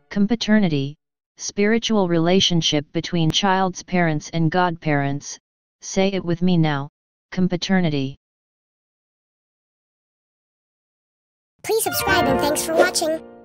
Compaternity, spiritual relationship between child's parents and godparents. Say it with me now, compaternity. Please subscribe and thanks for watching.